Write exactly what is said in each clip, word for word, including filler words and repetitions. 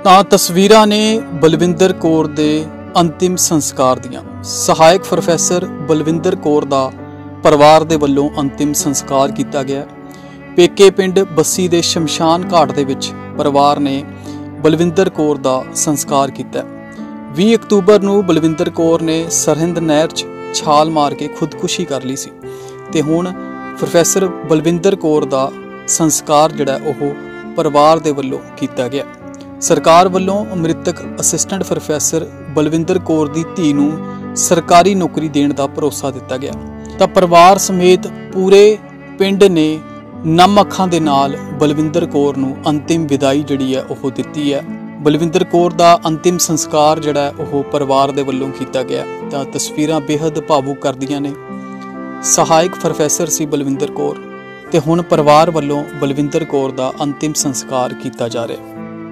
ਤਾਂ ਤਸਵੀਰਾਂ ਨੇ ਬਲਵਿੰਦਰ ਕੌਰ ਦੇ ਅੰਤਿਮ ਸੰਸਕਾਰ ਦੀਆਂ। ਸਹਾਇਕ ਪ੍ਰੋਫੈਸਰ ਬਲਵਿੰਦਰ ਕੌਰ ਦਾ ਪਰਿਵਾਰ ਦੇ ਵੱਲੋਂ ਅੰਤਿਮ ਸੰਸਕਾਰ ਕੀਤਾ ਗਿਆ। ਪੇਕੇ ਪਿੰਡ ਬੱਸੀ ਦੇ ਸ਼ਮਸ਼ਾਨ ਘਾਟ ਦੇ ਵਿੱਚ ਪਰਿਵਾਰ ਨੇ ਬਲਵਿੰਦਰ ਕੌਰ ਦਾ ਸੰਸਕਾਰ ਕੀਤਾ। ਵੀਹ ਅਕਤੂਬਰ ਨੂੰ ਬਲਵਿੰਦਰ ਕੌਰ ਨੇ ਸਰਹਿੰਦ ਨਹਿਰ 'ਚ ਛਾਲ ਮਾਰ ਕੇ ਖੁਦਕੁਸ਼ੀ ਕਰ ਲਈ ਸੀ ਤੇ ਹੁਣ ਪ੍ਰੋਫੈਸਰ ਬਲਵਿੰਦਰ ਕੌਰ ਦਾ ਸੰਸਕਾਰ ਜਿਹੜਾ ਉਹ ਪਰਿਵਾਰ ਦੇ ਵੱਲੋਂ ਕੀਤਾ ਗਿਆ। ਸਰਕਾਰ ਵੱਲੋਂ ਮ੍ਰਿਤਕ ਅਸਿਸਟੈਂਟ ਪ੍ਰੋਫੈਸਰ ਬਲਵਿੰਦਰ ਕੌਰ ਦੀ ਧੀ ਨੂੰ ਸਰਕਾਰੀ ਨੌਕਰੀ ਦੇਣ ਦਾ ਭਰੋਸਾ ਦਿੱਤਾ ਗਿਆ ਤਾਂ ਪਰਿਵਾਰ ਸਮੇਤ ਪੂਰੇ ਪਿੰਡ ਨੇ ਨਮ ਅੱਖਾਂ ਦੇ ਨਾਲ ਬਲਵਿੰਦਰ ਕੌਰ ਨੂੰ ਅੰਤਿਮ ਵਿਦਾਈ ਜਿਹੜੀ ਹੈ ਉਹ ਦਿੱਤੀ ਹੈ। ਬਲਵਿੰਦਰ ਕੌਰ ਦਾ ਅੰਤਿਮ ਸੰਸਕਾਰ ਜਿਹੜਾ ਉਹ ਪਰਿਵਾਰ ਦੇ ਵੱਲੋਂ ਕੀਤਾ ਗਿਆ ਤਾਂ ਤਸਵੀਰਾਂ ਬੇहद ਭਾਵੁਕ ਕਰਦੀਆਂ ਨੇ। ਸਹਾਇਕ ਪ੍ਰੋਫੈਸਰ ਸੀ ਬਲਵਿੰਦਰ ਕੌਰ ਤੇ ਹੁਣ ਪਰਿਵਾਰ ਵੱਲੋਂ ਬਲਵਿੰਦਰ ਕੌਰ ਦਾ ਅੰਤਿਮ ਸੰਸਕਾਰ ਕੀਤਾ ਜਾ ਰਿਹਾ।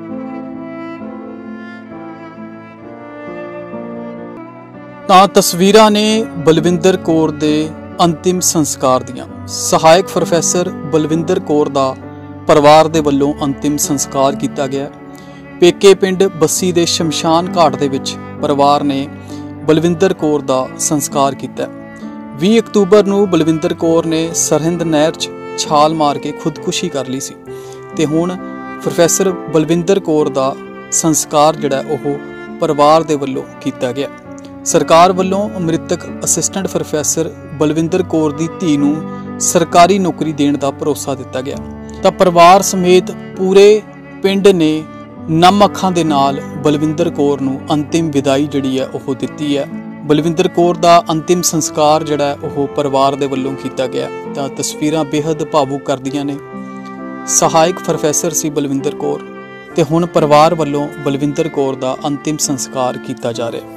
ਤਾਂ ਤਸਵੀਰਾਂ ਨੇ ਬਲਵਿੰਦਰ ਕੌਰ ਦੇ ਅੰਤਿਮ ਸੰਸਕਾਰ ਦੀਆਂ। ਸਹਾਇਕ ਪ੍ਰੋਫੈਸਰ ਬਲਵਿੰਦਰ ਕੌਰ ਦਾ ਪਰਿਵਾਰ ਦੇ ਵੱਲੋਂ ਅੰਤਿਮ ਸੰਸਕਾਰ ਕੀਤਾ ਗਿਆ। ਪੇਕੇ ਪਿੰਡ ਬੱਸੀ ਦੇ ਸ਼ਮਸ਼ਾਨ ਘਾਟ ਦੇ ਵਿੱਚ ਪਰਿਵਾਰ ਨੇ ਬਲਵਿੰਦਰ ਕੌਰ ਦਾ ਸੰਸਕਾਰ ਕੀਤਾ। ਵੀਹ ਅਕਤੂਬਰ ਨੂੰ ਬਲਵਿੰਦਰ ਕੌਰ ਨੇ ਸਰਹਿੰਦ ਨਹਿਰ 'ਚ ਛਾਲ ਮਾਰ ਕੇ ਖੁਦਕੁਸ਼ੀ ਕਰ ਲਈ ਸੀ ਤੇ ਹੁਣ ਪ੍ਰੋਫੈਸਰ ਬਲਵਿੰਦਰ ਕੌਰ ਦਾ ਸੰਸਕਾਰ ਜਿਹੜਾ ਉਹ ਪਰਿਵਾਰ ਦੇ ਵੱਲੋਂ ਕੀਤਾ ਗਿਆ। ਸਰਕਾਰ ਵੱਲੋਂ ਮ੍ਰਿਤਕ ਅਸਿਸਟੈਂਟ ਪ੍ਰੋਫੈਸਰ ਬਲਵਿੰਦਰ ਕੌਰ ਦੀ ਧੀ ਨੂੰ ਸਰਕਾਰੀ ਨੌਕਰੀ ਦੇਣ ਦਾ ਭਰੋਸਾ ਦਿੱਤਾ ਗਿਆ ਤਾਂ ਪਰਿਵਾਰ ਸਮੇਤ ਪੂਰੇ ਪਿੰਡ ਨੇ ਨਮ ਅੱਖਾਂ ਦੇ ਨਾਲ ਬਲਵਿੰਦਰ ਕੌਰ ਨੂੰ ਅੰਤਿਮ ਵਿਦਾਈ ਜਿਹੜੀ ਹੈ ਉਹ ਦਿੱਤੀ ਹੈ। ਬਲਵਿੰਦਰ ਕੌਰ ਦਾ ਅੰਤਿਮ ਸੰਸਕਾਰ ਜਿਹੜਾ ਉਹ ਪਰਿਵਾਰ ਦੇ ਵੱਲੋਂ ਕੀਤਾ ਗਿਆ ਤਾਂ ਤਸਵੀਰਾਂ ਬੇहद ਭਾਵੁਕ ਕਰਦੀਆਂ ਨੇ। ਸਹਾਇਕ ਪ੍ਰੋਫੈਸਰ ਸੀ ਬਲਵਿੰਦਰ ਕੌਰ ਤੇ ਹੁਣ ਪਰਿਵਾਰ ਵੱਲੋਂ ਬਲਵਿੰਦਰ ਕੌਰ ਦਾ ਅੰਤਿਮ ਸੰਸਕਾਰ ਕੀਤਾ ਜਾ ਰਿਹਾ।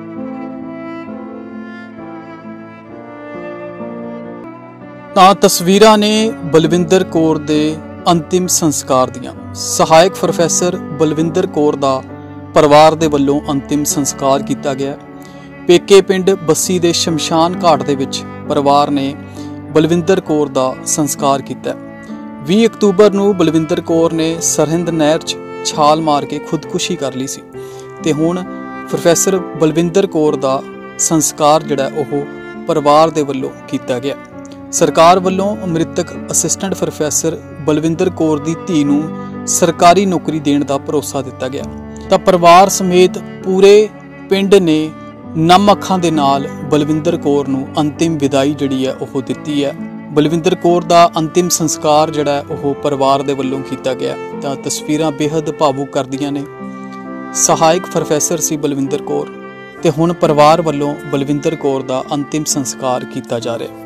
ਤਾਂ ਤਸਵੀਰਾਂ ਨੇ ਬਲਵਿੰਦਰ ਕੌਰ ਦੇ ਅੰਤਿਮ ਸੰਸਕਾਰ ਦੀਆਂ। ਸਹਾਇਕ ਪ੍ਰੋਫੈਸਰ ਬਲਵਿੰਦਰ ਕੌਰ ਦਾ ਪਰਿਵਾਰ ਦੇ ਵੱਲੋਂ ਅੰਤਿਮ ਸੰਸਕਾਰ ਕੀਤਾ ਗਿਆ। ਪੇਕੇ ਪਿੰਡ ਬੱਸੀ ਦੇ ਸ਼ਮਸ਼ਾਨ ਘਾਟ ਦੇ ਵਿੱਚ ਪਰਿਵਾਰ ਨੇ ਬਲਵਿੰਦਰ ਕੌਰ ਦਾ ਸੰਸਕਾਰ ਕੀਤਾ। ਵੀਹ ਅਕਤੂਬਰ ਨੂੰ ਬਲਵਿੰਦਰ ਕੌਰ ਨੇ ਸਰਹਿੰਦ ਨਹਿਰ 'ਚ ਛਾਲ ਮਾਰ ਕੇ ਖੁਦਕੁਸ਼ੀ ਕਰ ਲਈ ਸੀ ਤੇ ਹੁਣ ਪ੍ਰੋਫੈਸਰ ਬਲਵਿੰਦਰ ਕੌਰ ਦਾ ਸੰਸਕਾਰ ਜਿਹੜਾ ਉਹ ਪਰਿਵਾਰ ਦੇ ਵੱਲੋਂ ਕੀਤਾ ਗਿਆ। ਸਰਕਾਰ ਵੱਲੋਂ ਮ੍ਰਿਤਕ ਅਸਿਸਟੈਂਟ ਪ੍ਰੋਫੈਸਰ ਬਲਵਿੰਦਰ ਕੌਰ ਦੀ ਧੀ ਨੂੰ ਸਰਕਾਰੀ ਨੌਕਰੀ ਦੇਣ ਦਾ ਭਰੋਸਾ ਦਿੱਤਾ ਗਿਆ ਤਾਂ ਪਰਿਵਾਰ ਸਮੇਤ ਪੂਰੇ ਪਿੰਡ ਨੇ ਨਮ ਅੱਖਾਂ ਦੇ ਨਾਲ ਬਲਵਿੰਦਰ ਕੌਰ ਨੂੰ ਅੰਤਿਮ ਵਿਦਾਈ ਜਿਹੜੀ ਹੈ ਉਹ ਦਿੱਤੀ ਹੈ। ਬਲਵਿੰਦਰ ਕੌਰ ਦਾ ਅੰਤਿਮ ਸੰਸਕਾਰ ਜਿਹੜਾ ਉਹ ਪਰਿਵਾਰ ਦੇ ਵੱਲੋਂ ਕੀਤਾ ਗਿਆ ਤਾਂ ਤਸਵੀਰਾਂ ਬੇहद ਭਾਵੁਕ ਕਰਦੀਆਂ ਨੇ। ਸਹਾਇਕ ਪ੍ਰੋਫੈਸਰ ਸੀ ਬਲਵਿੰਦਰ ਕੌਰ ਤੇ ਹੁਣ ਪਰਿਵਾਰ ਵੱਲੋਂ ਬਲਵਿੰਦਰ ਕੌਰ ਦਾ ਅੰਤਿਮ ਸੰਸਕਾਰ ਕੀਤਾ ਜਾ ਰਿਹਾ।